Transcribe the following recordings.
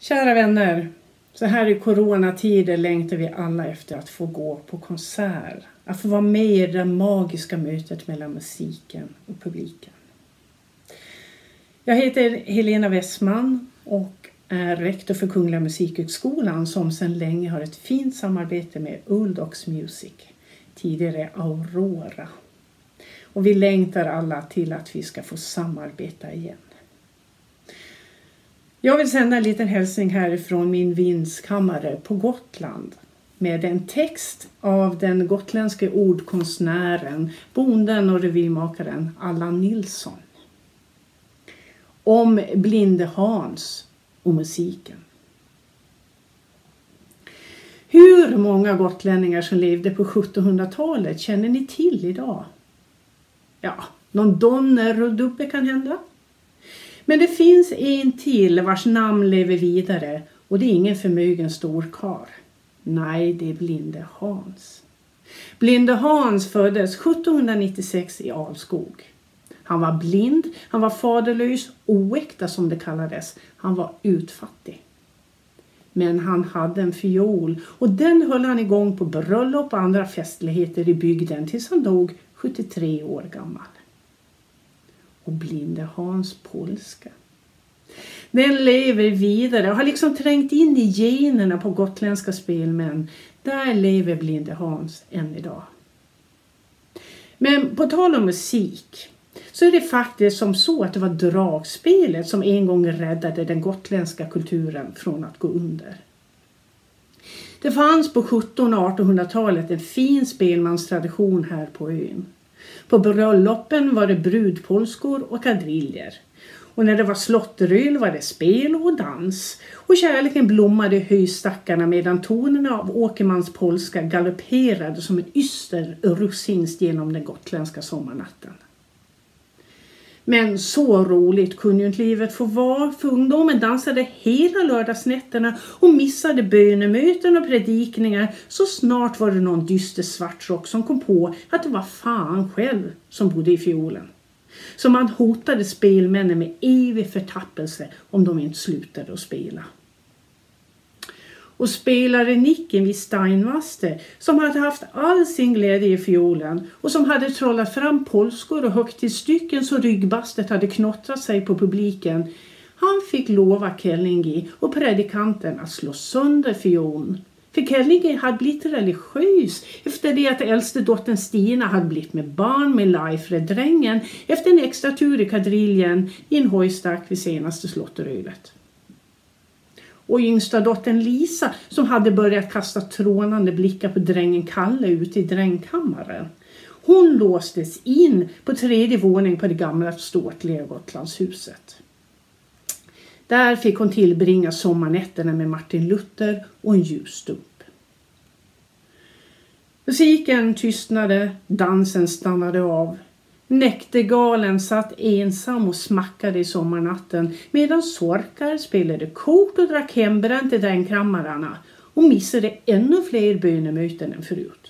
Kära vänner, så här i coronatider längtar vi alla efter att få gå på konsert. Att få vara med i det magiska mötet mellan musiken och publiken. Jag heter Helena Westman och är rektor för Kungliga Musikhögskolan som sedan länge har ett fint samarbete med Old Ox Music, tidigare Aurora. Och vi längtar alla till att vi ska få samarbeta igen. Jag vill sända en liten hälsning härifrån min vindskammare på Gotland med en text av den gotländske ordkonstnären, bonden och revymakaren Allan Nilsson. Om Blinde Hans och musiken. Hur många gotlänningar som levde på 1700-talet känner ni till idag? Ja, någon donner och dubbe kan hända. Men det finns en till vars namn lever vidare och det är ingen förmögen storkar. Nej, det är Blinde Hans. Blinde Hans föddes 1796 i Alskog. Han var blind, han var faderlös, oäkta som det kallades. Han var utfattig. Men han hade en fiol och den höll han igång på bröllop och andra festligheter i bygden tills han dog 73 år gammal. Och Blinde Hans polska. Den lever vidare och har liksom trängt in i generna på gotländska spelmän. Där lever Blinde Hans än idag. Men på tal om musik så är det faktiskt som så att det var dragspelet som en gång räddade den gotländska kulturen från att gå under. Det fanns på 1700- och 1800-talet en fin spelmanstradition här på ön. På bröllopen var det brudpolskor och kadriljer. Och när det var slotteröl var det spel och dans. Och kärleken blommade i höjstackarna medan tonerna av Åkermans polska galopperade som en yster russinst genom den gotländska sommarnatten. Men så roligt kunde ju inte livet få vara, för ungdomen dansade hela lördagsnätterna och missade bönemöten och predikningar. Så snart var det någon dyster svartrock som kom på att det var fan själv som bodde i fiolen. Så man hotade spelmännen med evig förtappelse om de inte slutade att spela. Och spelare Nicken vid Steinvaste, som hade haft all sin glädje i fiolen och som hade trollat fram polskor och högtidsstycken så ryggbastet hade knottrat sig på publiken, han fick lova Kellingi och predikanten att slå sönder fiolen. För Kellingi hade blivit religiös efter det att äldste dottern Stina hade blivit med barn med Leifred-drängen efter en extra tur i kadriljen i en hojstack vid senaste slotterölet. Och yngsta dottern Lisa som hade börjat kasta trånande blickar på drängen Kalle ute i drängkammaren. Hon låstes in på 3:e våningen på det gamla ståtliga Gotlandshuset. Där fick hon tillbringa sommarnätterna med Martin Luther och en ljusstump. Musiken tystnade, dansen stannade av. Näktergalen satt ensam och smackade i sommarnatten medan sorkar spelade kort och drack hembränt i drängkammararna och missade ännu fler bönemöten än förut.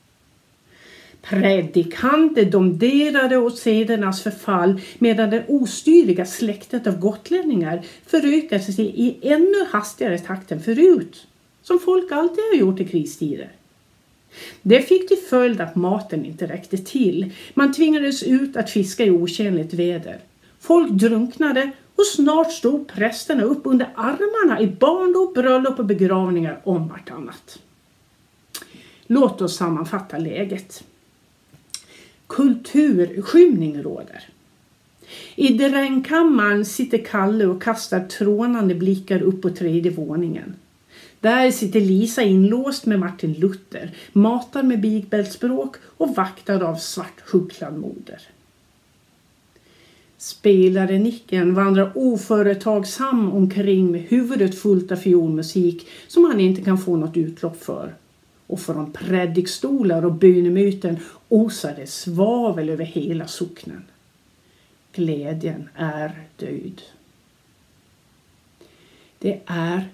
Predikanter domderade åt sedernas förfall medan det ostyriga släktet av gotlänningar förökade sig i ännu hastigare takt än förut, som folk alltid har gjort i kristider. Det fick till följd att maten inte räckte till. Man tvingades ut att fiska i otjänligt väder. Folk drunknade och snart stod prästerna upp under armarna i barndop, bröllop och begravningar om vartannat. Låt oss sammanfatta läget. Kulturskymning råder. I drängkammaren sitter Kalle och kastar trånande blickar upp på 3:e våningen. Där sitter Lisa inlåst med Martin Luther, matar med bigbältspråk och vaktad av svarthucklad moder. Spelare Nicken vandrar oföretagsam omkring med huvudet fullt av fiolmusik som han inte kan få något utlopp för. Och från predikstolar och bönemöten osar det svavel över hela socknen. Glädjen är död. Det är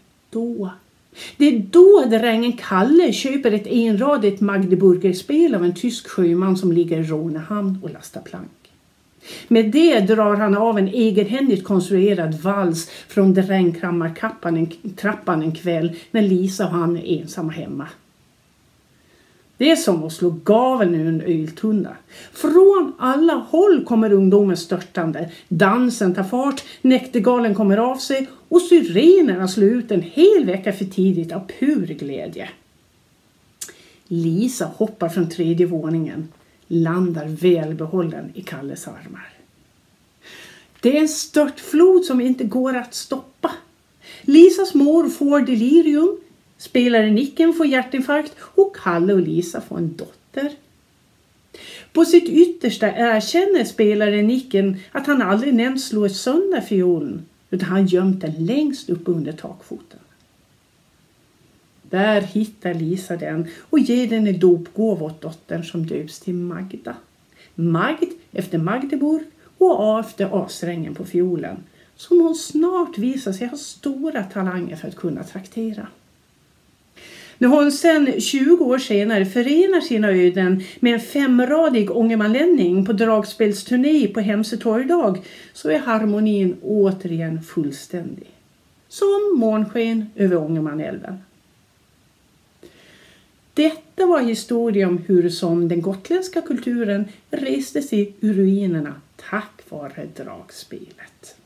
då drängen Kalle köper ett enradigt Magdeburgerspel av en tysk sjöman som ligger i Rånehamn och lastar plank. Med det drar han av en egenhändigt konstruerad vals från drängkammartrappan en kväll när Lisa och han är ensamma hemma. Det är som att slå gaveln ur en öltunna. Från alla håll kommer ungdomen störtande. Dansen tar fart, näktergalen kommer av sig och syrenerna slår ut en hel vecka för tidigt av pur glädje. Lisa hoppar från 3:e våningen, landar välbehållen i Kalles armar. Det är en störtflod som inte går att stoppa. Lisas mor får delirium, spelaren Nicken får hjärtinfarkt och Kalle och Lisa får en dotter. På sitt yttersta erkänner spelaren Nicken att han aldrig nämnt slå sönder fiolen, utan han gömt den längst upp under takfoten. Där hittar Lisa den och ger den en dopgåva åt dottern som döps till Magda. Magd efter Magdeburg och A efter A-strängen på fiolen, som hon snart visar sig ha stora talanger för att kunna traktera. När hon sedan 20 år senare förenar sina öden med en 5-radig ångermanlänning på dragspelsturné på Hemse torgdag, så är harmonin återigen fullständig. Som månsken över Ångermanälven. Detta var historien om hur som den gotländska kulturen reste sig ur ruinerna tack vare dragspelet.